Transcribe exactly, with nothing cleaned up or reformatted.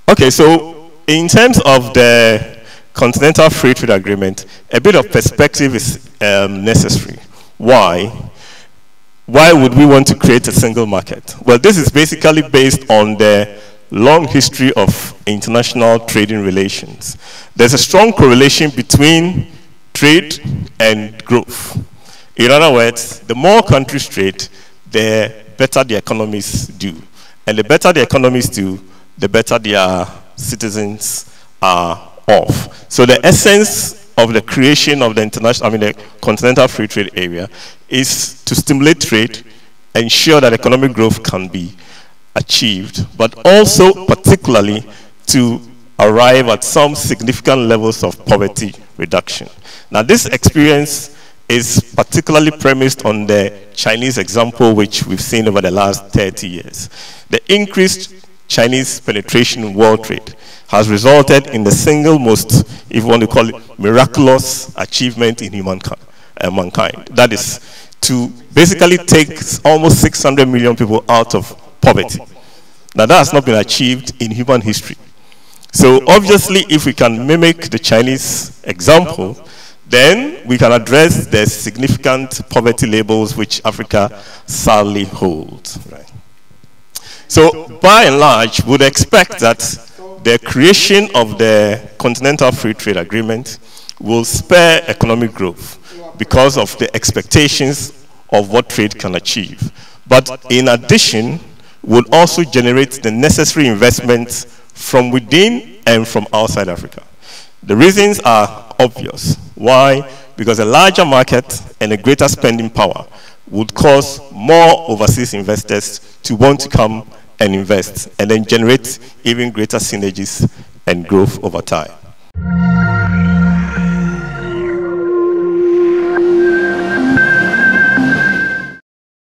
Okay, so in terms of the Continental Free Trade Agreement, a bit of perspective is um, necessary. Why? Why would we want to create a single market? Well, this is basically based on the long history of international trading relations. There's a strong correlation between trade and growth. In other words, the more countries trade, the better the economies do. And the better the economies do, the better their citizens are off. So the essence of the creation of the international, I mean the Continental Free Trade Area, is to stimulate trade, ensure that economic growth can be achieved, but also particularly to arrive at some significant levels of poverty reduction. Now this experience is particularly premised on the Chinese example, which we've seen over the last thirty years. The increased Chinese penetration in world trade has resulted in the single most, if you want to call it, miraculous achievement in humankind. Uh, mankind. That is to basically take almost six hundred million people out of poverty. Now that has not been achieved in human history. So obviously if we can mimic the Chinese example, then we can address the significant poverty labels which Africa sadly holds. Right. So by and large, we would expect that the creation of the Continental Free Trade Agreement will spur economic growth because of the expectations of what trade can achieve. But in addition, would also generate the necessary investments from within and from outside Africa. The reasons are obvious. Why? Because a larger market and a greater spending power would cause more overseas investors to want to come and invest and then generate even greater synergies and growth over time.